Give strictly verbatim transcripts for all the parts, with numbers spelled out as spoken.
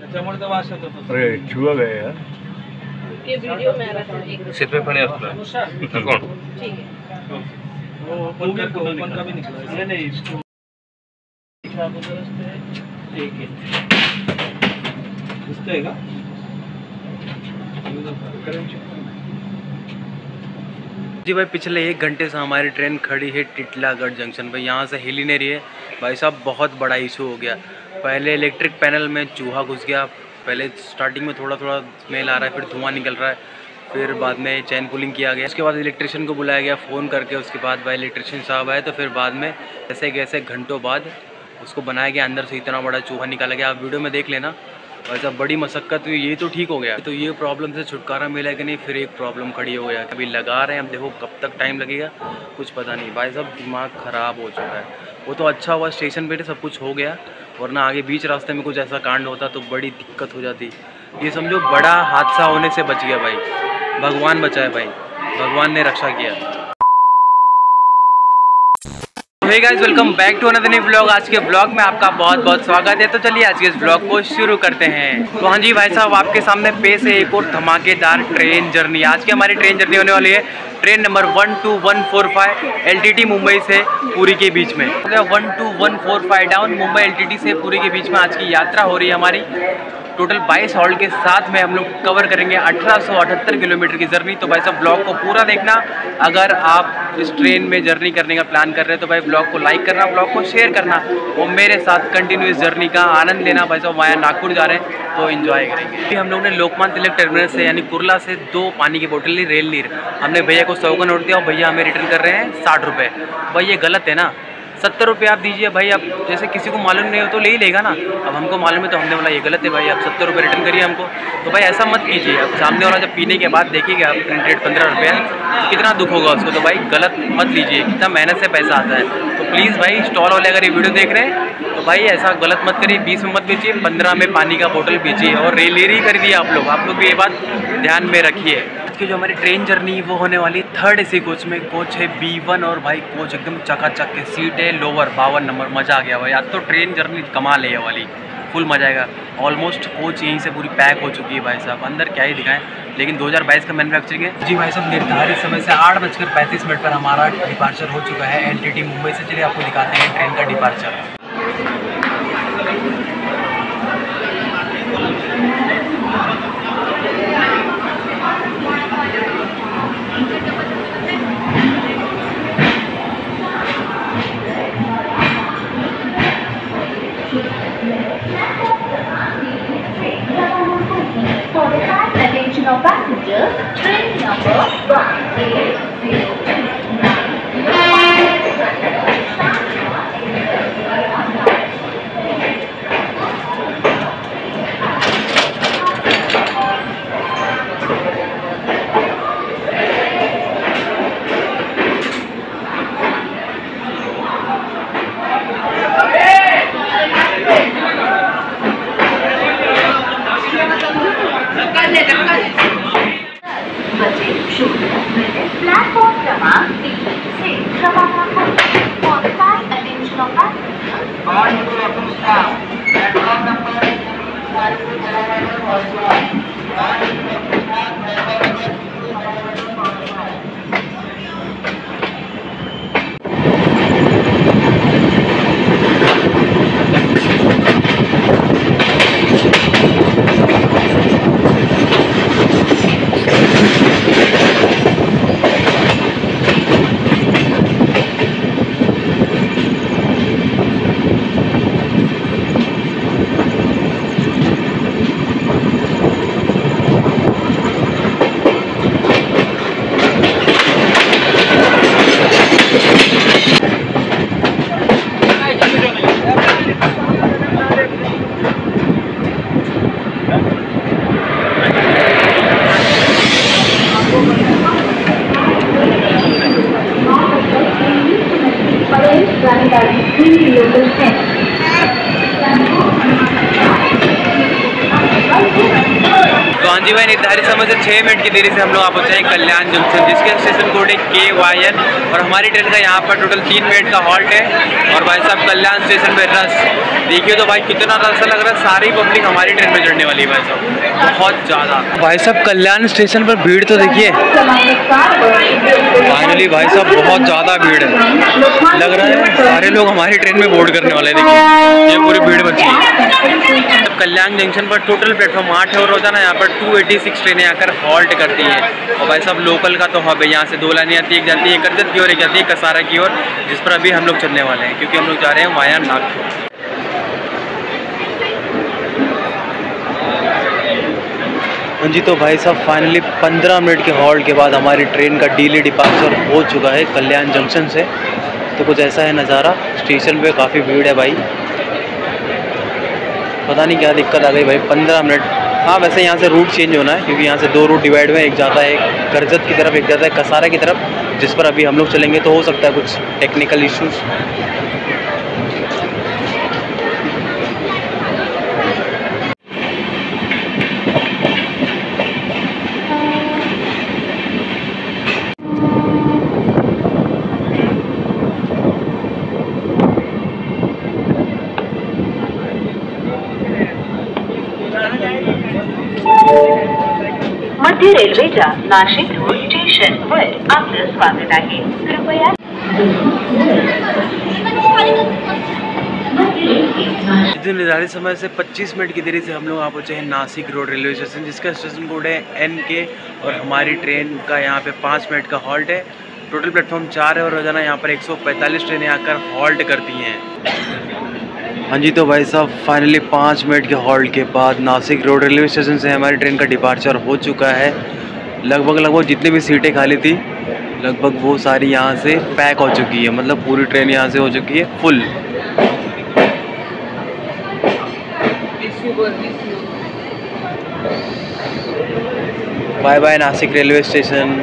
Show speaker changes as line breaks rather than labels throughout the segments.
त्याच्यामुळे तर वास येत होता.
अरे चुहा गया यार.
ये वीडियो में आ रहा था एक
सिर पे पानी आता है कौन?
ठीक है
वो ओपन कर ओपन का भी निकला. नहीं नहीं इसको एक है दिसतंय का?
जी भाई पिछले एक घंटे से हमारी ट्रेन खड़ी है टिटलागढ़ जंक्शन पे, यहाँ से हिल ही नहीं रही है भाई साहब. बहुत बड़ा इशू हो गया. पहले इलेक्ट्रिक पैनल में चूहा घुस गया. पहले स्टार्टिंग में थोड़ा थोड़ा स्मेल आ रहा है, फिर धुआं निकल रहा है, फिर बाद में चैन पुलिंग किया गया. उसके बाद इलेक्ट्रिशियन को बुलाया गया फ़ोन करके. उसके बाद भाई इलेक्ट्रिशियन साहब आए तो फिर बाद में ऐसे कैसे घंटों बाद उसको बनाया गया. अंदर से इतना बड़ा चूहा निकाला गया. आप वीडियो में देख लेना भाई साहब. बड़ी मशक्क़त हुई. ये तो ठीक हो गया, तो ये प्रॉब्लम से छुटकारा मिला कि नहीं. फिर एक प्रॉब्लम खड़ी हो गया. अभी लगा रहे हैं, हम देखो कब तक टाइम लगेगा कुछ पता नहीं. भाई साहब दिमाग ख़राब हो चुका है. वो तो अच्छा हुआ स्टेशन पे सब कुछ हो गया, वरना आगे बीच रास्ते में कुछ ऐसा कांड होता तो बड़ी दिक्कत हो जाती. ये समझो बड़ा हादसा होने से बच गया भाई. भगवान बचाए भाई, भगवान ने रक्षा किया. Hey guys, welcome back to another new blog. आज के ब्लॉग में आपका बहुत बहुत स्वागत है. तो चलिए आज के इस ब्लॉग को शुरू करते हैं. तो हाँ जी भाई साहब, आपके सामने पेश है एक और धमाकेदार ट्रेन जर्नी. आज की हमारी ट्रेन जर्नी होने वाली है train number one two one four five LTT Mumbai से पुरी के बीच में. One two one four five down Mumbai LTT से पुरी के बीच में आज की यात्रा हो रही है हमारी. टोटल बाईस हॉल्ट के साथ में हम लोग कवर करेंगे अठारह सौ अठहत्तर किलोमीटर की जर्नी. तो भाई साहब ब्लॉग को पूरा देखना. अगर आप इस ट्रेन में जर्नी करने का प्लान कर रहे हैं तो भाई ब्लॉग को लाइक करना, ब्लॉग को शेयर करना और मेरे साथ कंटिन्यूस जर्नी का आनंद लेना. भाई साहब वाया नागपुर जा रहे हैं तो एंजॉय करेंगे. हम लोग ने लोकमान्य तिलक टर्मिनल से यानी कुर्ला से दो पानी की बोतल ली, रेल नीर. हमने भैया को सौ का नोट दिया और भैया हमें रिटर्न कर रहे हैं साठ रुपये. भाई ये गलत है ना. सत्तर रुपये आप दीजिए भाई. आप जैसे किसी को मालूम नहीं हो तो ले ही लेगा ना. अब हमको मालूम है तो हमने बोला ये गलत है भाई, आप सत्तर रुपये रिटर्न करिए हमको. तो भाई ऐसा मत कीजिए. अब सामने वाला जब पीने के बाद देखिएगा आप रेट पंद्रह रुपये है तो कितना दुख होगा उसको. तो भाई गलत मत लीजिए, कितना मेहनत से पैसा आता है. तो प्लीज़ भाई स्टॉल वाले अगर ये वीडियो देख रहे हैं तो भाई ऐसा गलत मत करिए. बीस में मत बेचिए, पंद्रह में पानी का बोतल बेचिए. और रेल ही कर दिए आप लोग. आप लोग भी ये बात ध्यान में रखिए. कि जो हमारी ट्रेन जर्नी वो होने वाली थर्ड एसी कोच में. कोच है बी वन और भाई कोच एकदम चकाचक के. सीट है लोअर बावन नंबर. मज़ा आ गया भाई. आज तो ट्रेन जर्नी कमाल है ये वाली. फुल मज़ा आएगा. ऑलमोस्ट कोच यहीं से पूरी पैक हो चुकी है भाई साहब. अंदर क्या ही दिखाएं, लेकिन दो हज़ार बाईस का मैन्युफैक्चरिंग है. जी भाई साहब निर्धारित समय से आठ बजकर पैंतीस मिनट पर हमारा डिपार्चर हो चुका है एलटीटी मुंबई से. चलिए आपको दिखाते हैं ट्रेन का departure.
Attention of passengers, train number one eight zero two nine. Platform क्रमांक तीन से रवाना होंगे. For the kind attention of passengers, all platform staff, platform number five to seven also on.
हाँ जी भाई, निर्धारित समय से छः मिनट की देरी से हम लोग आप पहुँचे हैं कल्याण जंक्शन, जिसके स्टेशन कोड है के वाई एन। और हमारी ट्रेन का यहाँ पर टोटल तीन मिनट का हॉल्ट है। और भाई साहब कल्याण स्टेशन पे रश देखिए तो भाई कितना रस लग रहा है। सारी पब्लिक हमारी ट्रेन में चढ़ने वाली है भाई साहब, बहुत ज़्यादा। भाई साहब कल्याण स्टेशन पर भीड़ तो देखिए, फाइनली भाई साहब बहुत ज़्यादा भीड़ है। लग रहा है सारे लोग हमारी ट्रेन में बोर्ड करने वाले हैं। देखिए ये पूरी भीड़ बची है। कल्याण जंक्शन पर टोटल प्लेटफॉर्म आठ है और रोजाना यहाँ पर दो सौ छियासी ट्रेनें आकर हॉल्ट करती हैं। और भाई साहब लोकल का तो हब है, यहाँ से दो लाइनें आती है, एक जाती है करजत की ओर, एक जाती है कसारा की ओर, जिस पर अभी हम लोग चलने वाले हैं क्योंकि हम लोग जा रहे हैं वाया नागपुर। हाँ जी, तो भाई साहब फाइनली पंद्रह मिनट के हॉल्ट के बाद हमारी ट्रेन का डिले डिपार्चर हो चुका है कल्याण जंक्शन से। तो कुछ ऐसा है नज़ारा, स्टेशन पे काफ़ी भीड़ है भाई, पता नहीं क्या दिक्कत आ गई भाई। पंद्रह मिनट, हाँ वैसे यहाँ से रूट चेंज होना है क्योंकि यहाँ से दो रूट डिवाइड हुए, एक जाता है एक करजत की तरफ, एक जाता है कसारा की तरफ, जिस पर अभी हम लोग चलेंगे। तो हो सकता है कुछ टेक्निकल इश्यूज़।
मध्य रेल्वेच्या नाशिक रोड स्टेशनवर आपलं स्वागत आहे। कृपया
निर्धारित समय से पच्चीस मिनट की देरी से हम लोग यहाँ पहुँचे हैं नासिक रोड रेलवे स्टेशन, जिसका स्टेशन कोड है एन के। और हमारी ट्रेन का यहाँ पे पाँच मिनट का हॉल्ट है। टोटल प्लेटफॉर्म चार है और रोजाना यहाँ पर एक सौ पैंतालीस ट्रेनें आकर हॉल्ट करती हैं। हाँ जी, तो भाई साहब फाइनली पाँच मिनट के हॉल्ट के बाद नासिक रोड रेलवे स्टेशन से हमारी ट्रेन का डिपार्चर हो चुका है। लगभग लगभग जितनी भी सीटें खाली थी लगभग वो सारी यहाँ से पैक हो चुकी है, मतलब पूरी ट्रेन यहाँ से हो चुकी है full. Bye bye Nasik railway station.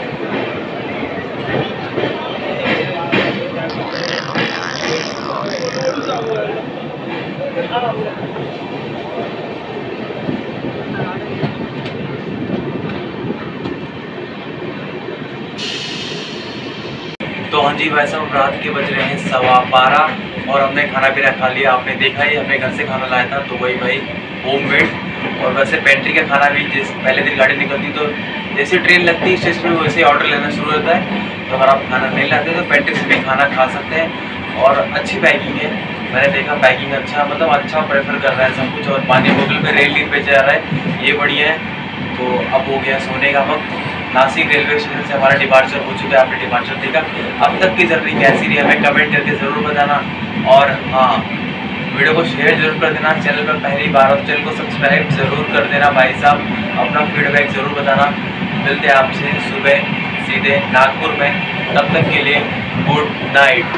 तो हाँ जी भाई साहब, रात के बज रहे हैं सवा बारह और हमने खाना पीना खा लिया। आपने देखा ही हमने घर से खाना लाया था, तो वही भाई होममेड। और वैसे पेंट्री का खाना भी, जिस पहले दिन गाड़ी निकलती तो जैसे ट्रेन लगती है स्टेशन में वैसे ऑर्डर लेना शुरू होता है। तो अगर आप खाना नहीं लाते तो पेंट्री से भी खाना खा सकते हैं। और अच्छी पैकिंग है, मैंने देखा पैकिंग अच्छा, मतलब अच्छा प्रेफर कर रहा है सब कुछ। और पानी बोतल में रेल लीन पे जा रहा है, ये बढ़िया है। तो अब हो गया सोने का वक्त। नासिक रेलवे स्टेशन से हमारा डिपार्चर हो चुका है, आपने डिपार्चर देखा। अब तक की जर्नी कैसी रही हमें कमेंट करके ज़रूर बताना। और हाँ, वीडियो को शेयर जरूर कर देना। चैनल पर पहली बार हो तो चैनल को सब्सक्राइब जरूर कर देना भाई साहब। अपना फीडबैक ज़रूर बताना। मिलते हैं आपसे सुबह सीधे नागपुर में, तब तक के लिए good night.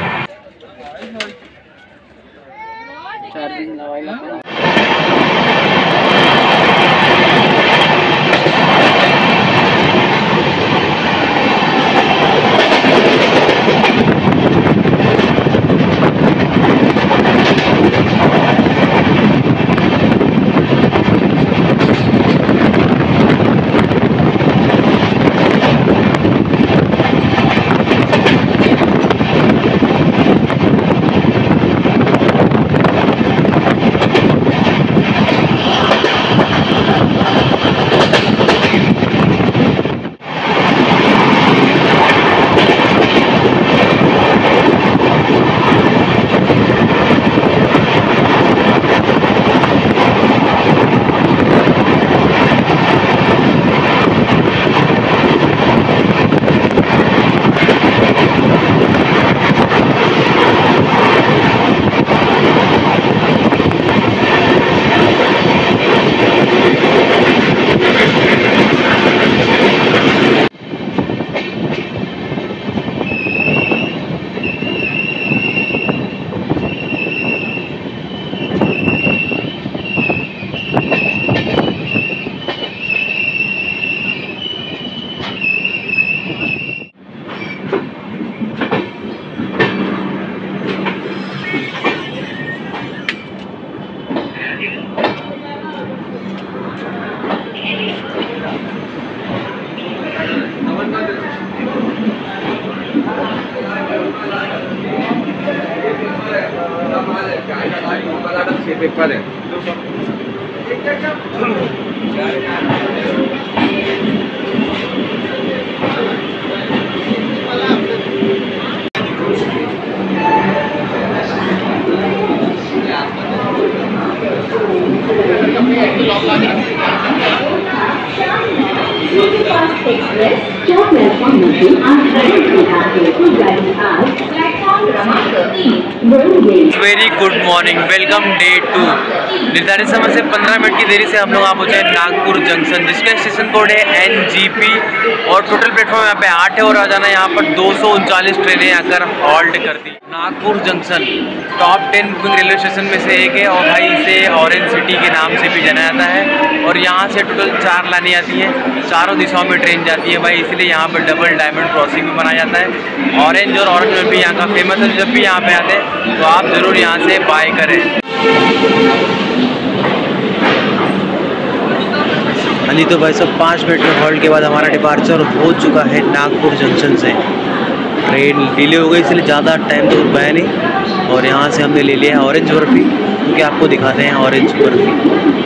Very good morning, welcome day two. निर्धारित समय से पंद्रह मिनट की देरी से हम लोग आ पहुंचे नागपुर जंक्शन, जिसका स्टेशन कोड है एन जी पी और टोटल प्लेटफॉर्म यहाँ पे आठ है और रोजाना यहाँ पर दो सौ उनचालीस ट्रेनें आकर हॉल्ट करती। Nagpur junction top ten booking railway station में से एक है और भाई इसे ऑरेंज सिटी के नाम से भी जाना जाता है। और यहाँ से टोटल चार लाइनें आती हैं, चारों दिशाओं में ट्रेन जाती है भाई, इसलिए यहाँ पर डबल डायमंड क्रॉसिंग भी बनाया जाता है। ऑरेंज और ऑरेंज में भी यहाँ का फेमस है, जब भी यहाँ पे आते हैं तो आप ज़रूर यहाँ से बाय करें। हाँ जी, तो भाई सब पाँच मिनट में हॉल्ट के बाद हमारा डिपार्चर हो चुका है नागपुर जंक्शन से। ट्रेन डिले हो गई इसलिए ज़्यादा टाइम तो रुका नहीं और यहाँ से हमने ले लिया है ऑरेंज बर्फ़ी, क्योंकि आपको दिखाते हैं ऑरेंज बर्फ़ी।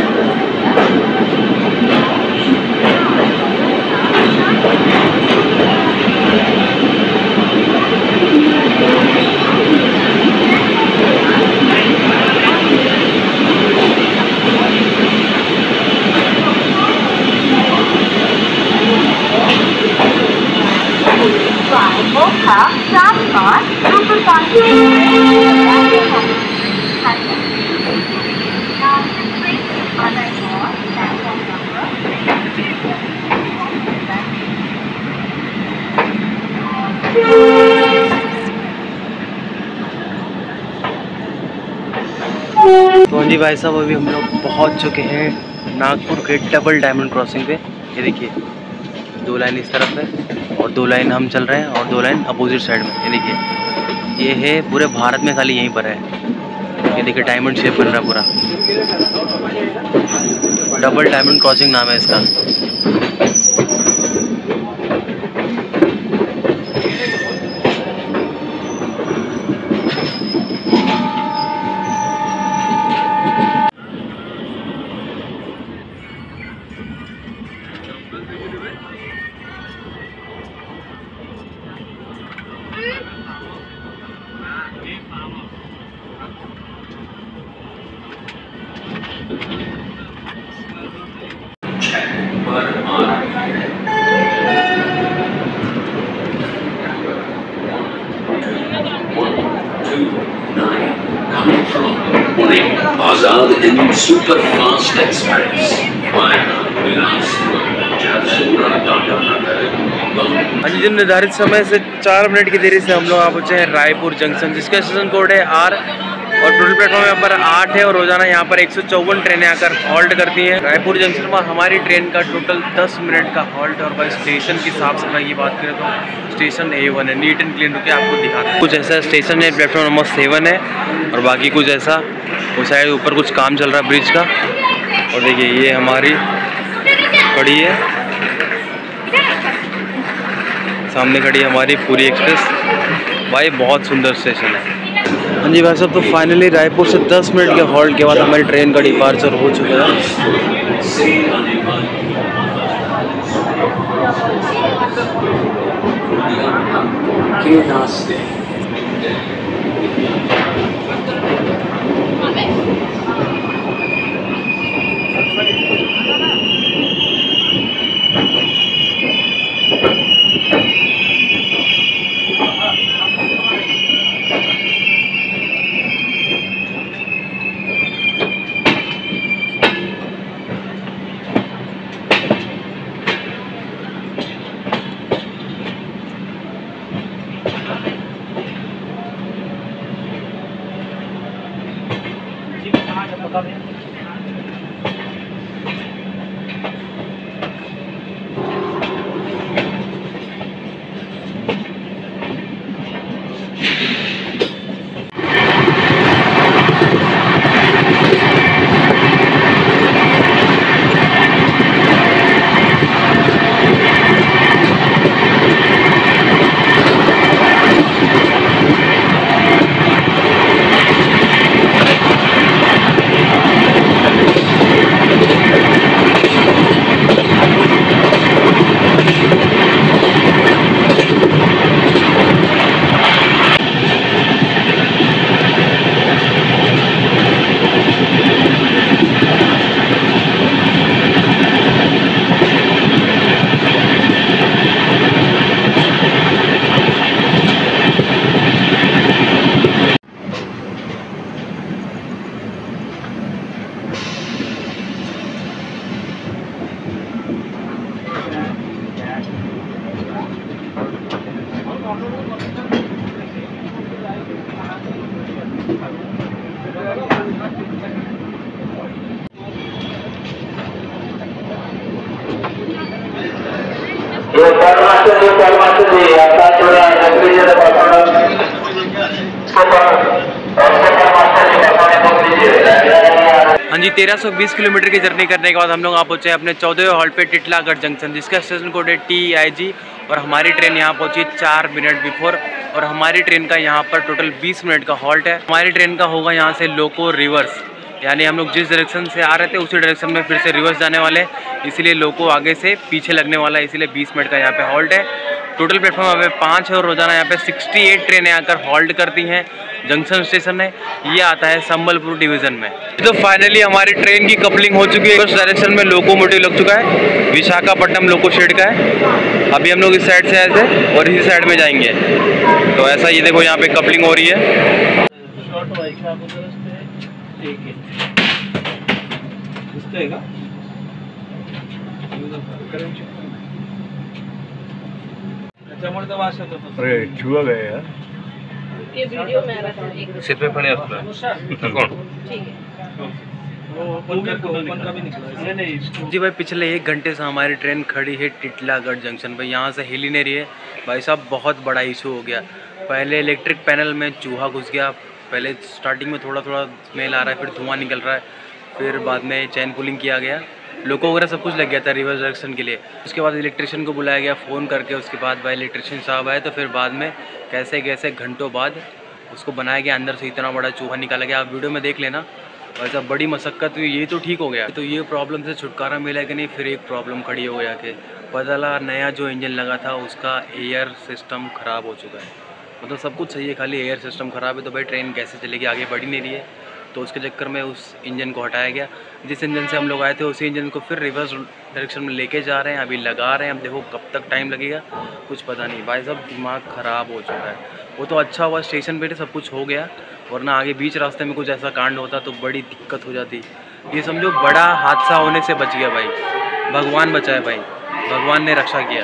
तो जी भाई साहब, अभी हम लोग पहुंच चुके हैं नागपुर के डबल डायमंड क्रॉसिंग पे। ये देखिए, दो लाइन इस तरफ है और दो लाइन हम चल रहे हैं और दो लाइन अपोजिट साइड में। ये देखिए, ये है पूरे भारत में खाली यहीं पर है। ये देखिए डायमंड शेप बन रहा है पूरा, डबल डायमंड क्रॉसिंग नाम है इसका।
Azad in super fast express.
हाँ जी, निर्धारित समय से चार मिनट की देरी से हम लोग आप पहुँचे हैं रायपुर जंक्शन, जिसका स्टेशन कोड है आर और टोटल प्लेटफॉर्म यहाँ पर आठ है और रोजाना यहाँ पर एक सौ चौवन ट्रेनें आकर हॉल्ट करती हैं। रायपुर जंक्शन पर हमारी ट्रेन का टोटल दस मिनट का हॉल्ट। और भाई स्टेशन की साफ सफाई की बात करें तो स्टेशन ए वन है, नीट एंड क्लीन। रुके आपको दिखाते हैं। कुछ ऐसा स्टेशन है, प्लेटफॉर्म नंबर सेवन है और बाकी कुछ ऐसा वो शायद ऊपर कुछ काम चल रहा है ब्रिज का। और देखिए ये हमारी खड़ी है, सामने खड़ी है हमारी पूरी एक्सप्रेस। भाई बहुत सुंदर स्टेशन है। हाँ जी भाई साहब, तो फाइनली रायपुर से दस मिनट के हॉल्ट के बाद हमारी ट्रेन का डिपार्चर हो चुका है। हाँ जी, तेरह सौ बीस किलोमीटर की जर्नी करने के बाद हम लोग आप पहुँचे अपने चौदहवें हॉल्ट पे टिटलागढ़ जंक्शन, जिसका स्टेशन कोड है टी आई जी। और हमारी ट्रेन यहाँ पहुँची चार मिनट बिफोर। और हमारी ट्रेन का यहाँ पर टोटल बीस मिनट का हॉल्ट है। हमारी ट्रेन का होगा यहाँ से लोको रिवर्स, यानी हम लोग जिस डायरेक्शन से आ रहे थे उसी डायरेक्शन में फिर से रिवर्स जाने वाले, इसीलिए लोको आगे से पीछे लगने वाला है, इसीलिए बीस मिनट का यहाँ पे हॉल्ट है। टोटल प्लेटफॉर्म यहाँ पे पाँच है और रोजाना यहाँ पे अड़सठ ट्रेनें आकर हॉल्ट करती हैं। जंक्शन स्टेशन है, ये आता है संबलपुर डिवीजन में। तो फाइनली हमारी ट्रेन की कपलिंग हो चुकी है। उस डायरेक्शन में लोकोमोटिव लग चुका है, विशाखापट्टनम लोको शेड का है। अभी हम लोग इस साइड से आए थे और इसी साइड में जाएंगे, तो ऐसा ये देखो यहाँ पे कपलिंग हो रही है।
अरे छुआ गए यार,
ये वीडियो में आ रहा था एक
सीट पे पड़े आपका कौन?
ठीक है।
जी भाई, पिछले एक घंटे से हमारी ट्रेन खड़ी है टिटलागढ़ जंक्शन पे। यहाँ से हिल ही नहीं रही है भाई साहब, बहुत बड़ा इशू हो गया। पहले इलेक्ट्रिक पैनल में चूहा घुस गया, पहले स्टार्टिंग में थोड़ा थोड़ा स्मेल आ रहा है, फिर धुआं निकल रहा है, फिर बाद में चैन पुलिंग किया गया, लोको वगैरह सब कुछ लग गया था रिवर्स डायरेक्शन के लिए। उसके बाद इलेक्ट्रिशियन को बुलाया गया फ़ोन करके, उसके बाद भाई इलेक्ट्रिशियन साहब आए, तो फिर बाद में कैसे कैसे घंटों बाद उसको बनाया गया, अंदर से इतना बड़ा चूहा निकाला गया। आप वीडियो में देख लेना, वैसा बड़ी मशक्क़त हुई। ये तो ठीक हो गया, तो ये प्रॉब्लम से छुटकारा मिला कि नहीं, फिर एक प्रॉब्लम खड़ी हो गया कि पता लगा नया जो इंजन लगा था उसका एयर सिस्टम ख़राब हो चुका है। मतलब सब कुछ सही है, खाली एयर सिस्टम ख़राब है। तो भाई ट्रेन कैसे चलेगी, आगे बढ़ ही नहीं रही है। तो उसके चक्कर में उस इंजन को हटाया गया। जिस इंजन से हम लोग आए थे उसी इंजन को फिर रिवर्स डायरेक्शन में लेके जा रहे हैं, अभी लगा रहे हैं। अब देखो कब तक टाइम लगेगा कुछ पता नहीं। भाई साहब दिमाग ख़राब हो चुका है। वो तो अच्छा हुआ स्टेशन पे सब कुछ हो गया, वरना आगे बीच रास्ते में कुछ ऐसा कांड होता तो बड़ी दिक्कत हो जाती। ये समझो बड़ा हादसा होने से बच गया भाई, भगवान बचाए भाई, भगवान ने रक्षा किया।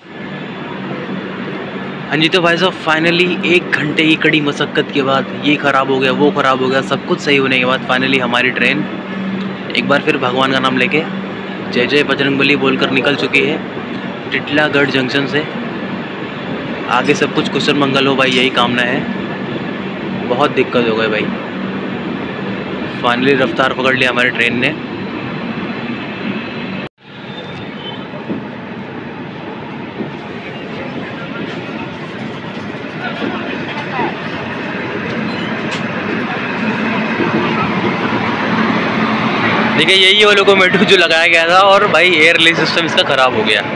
हाँ जी, तो भाई साहब फाइनली एक घंटे की कड़ी मशक्क़त के बाद ये ख़राब हो गया, वो ख़राब हो गया, सब कुछ सही होने के बाद फाइनली हमारी ट्रेन एक बार फिर भगवान का नाम लेके जय जय बजरंगबली बोलकर निकल चुकी है टिटलागढ़ जंक्शन से। आगे सब कुछ कुशल मंगल हो भाई, यही कामना है। बहुत दिक्कत हो गई भाई, फाइनली रफ्तार पकड़ लिया हमारी ट्रेन ने। देखिए यही वो लोकोमोटिव जो लगाया गया था, और भाई एयर रिलीज सिस्टम इसका ख़राब हो गया।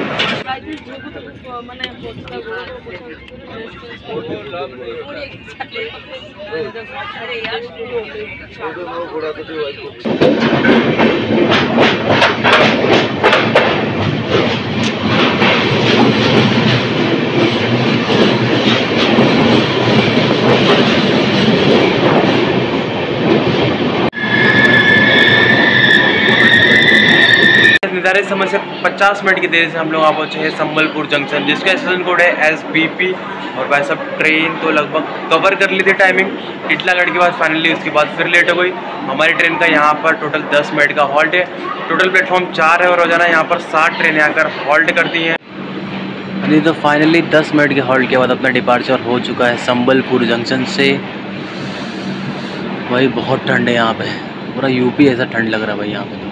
निर्धारित समय से पचास मिनट की देरी से हम लोग आ पहुँचे हैं संबलपुर जंक्शन, जिसका स्टेशन कोड है एस बी पी। और भाई सब ट्रेन तो लगभग कवर कर ली थी टाइमिंग टिटलागढ़ के बाद। फाइनली उसके बाद फिर लेट हो गई। हमारी ट्रेन का यहाँ पर टोटल दस मिनट का हॉल्ट है। टोटल प्लेटफॉर्म चार है और रोजाना यहाँ पर सात ट्रेनें आकर हॉल्ट करती हैं। अभी तो फाइनली दस मिनट के हॉल्ट के बाद अपना डिपार्चर हो चुका है संबलपुर जंक्शन से। भाई बहुत ठंड है यहाँ पे, पूरा यूपी ऐसा ठंड लग रहा है भाई यहाँ पे।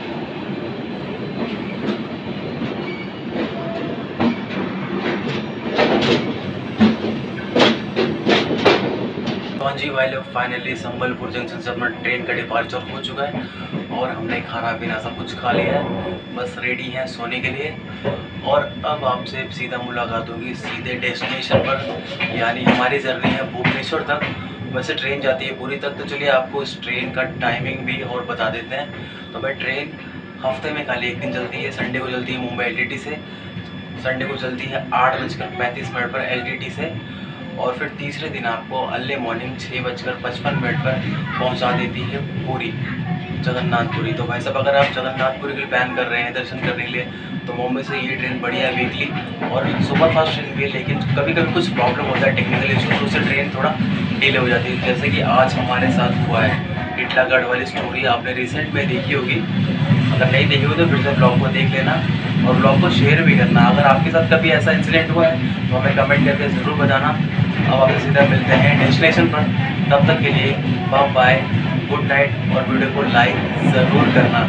तो हाँ जी भाई लोग, फाइनली संबलपुर जंक्शन से अपना ट्रेन का डिपार्चर हो चुका है और हमने खाना पीना सब कुछ खा लिया है, बस रेडी हैं सोने के लिए। और अब आपसे सीधा मुलाकात होगी सीधे डेस्टिनेशन पर, यानी हमारी जर्नी है भुवनेश्वर तक। वैसे ट्रेन जाती है पूरी तक, तो चलिए आपको इस ट्रेन का टाइमिंग भी और बता देते हैं। तो भाई ट्रेन हफ्ते में खाली एक दिन चलती है, संडे को चलती है मुंबई एल टी टी से। संडे को चलती है आठ बजकर पैंतीस मिनट पर एल टी टी से, और फिर तीसरे दिन आपको अर्ली मॉर्निंग छः बजकर पचपन मिनट पर पहुंचा देती है पूरी जगन्नाथपुरी। तो भाई साहब अगर आप जगन्नाथपुरी के लिए प्लान कर रहे हैं दर्शन करने के लिए, तो मुंबई से ये ट्रेन बढ़िया है वीकली और सुपर फास्ट ट्रेन भी है। लेकिन कभी कभी कुछ प्रॉब्लम होता है टेक्निकल इशू, तो उससे ट्रेन थोड़ा डिले हो जाती है, जैसे कि आज हमारे साथ हुआ है। टिटलागढ़ वाली स्टोरी आपने रिसेंट में देखी होगी। अगर नहीं देखे हो तो फिर से ब्लॉग को देख लेना और ब्लॉग को शेयर भी करना। अगर आपके साथ कभी ऐसा इंसिडेंट हुआ है तो हमें कमेंट करके ज़रूर बताना। अब आपसे सीधा मिलते हैं डेस्टिनेशन पर, तब तक के लिए बाय बाय, गुड नाइट और वीडियो को लाइक ज़रूर करना।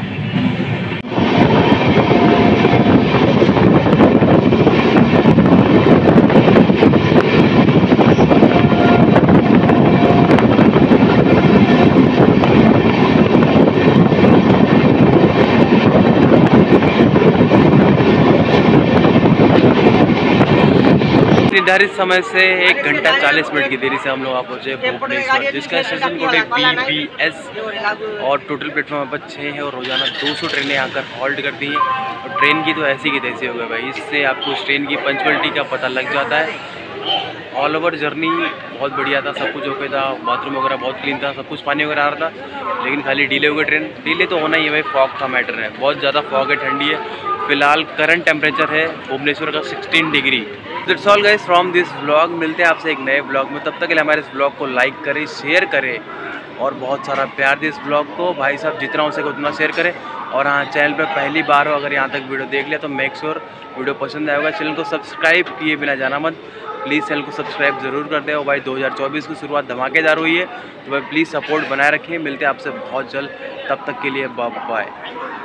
निर्धारित समय से एक घंटा चालीस मिनट की देरी से हम लोग आप पहुँचे भुवनेश्वर, जिसका स्टेशन कोड है बी पी एस और टोटल प्लेटफॉर्म पर छः है और रोजाना दो सौ ट्रेनें आकर हॉल्ट करती हैं। और ट्रेन की तो ऐसी की तैसी हो गई भाई, इससे आपको उस ट्रेन की पंचुअलिटी का पता लग जाता है। ऑल ओवर जर्नी बहुत बढ़िया था, सब कुछ ओके था, बाथरूम वगैरह बहुत क्लीन था, सब कुछ पानी वगैरह आ रहा था, लेकिन खाली डिले हो गई ट्रेन। डिले तो होना ही है भाई, फॉग का मैटर है, बहुत ज़्यादा फॉग है, ठंडी है। फिलहाल करंट टेम्परेचर है भुवनेश्वर का sixteen degree. That's all guys from this vlog. मिलते हैं आपसे एक नए व्लॉग में, तब तक के लिए हमारे इस व्लॉग को लाइक करें, शेयर करें और बहुत सारा प्यार दें इस व्लॉग को। भाई साहब जितना हो सके उतना शेयर करें। और हाँ, चैनल पर पहली बार हो अगर यहाँ तक वीडियो देख लिया तो मेक श्योर वीडियो पसंद आएगा, चैनल को सब्सक्राइब किए बिना जाना मत। प्लीज़ चैनल को सब्सक्राइब ज़रूर कर दें। और भाई दो हज़ार चौबीस की शुरुआत धमाकेदार हुई है, तो भाई प्लीज़ सपोर्ट बनाए रखें। मिलते हैं आपसे बहुत जल्द, तब तक के लिए बाय बाय।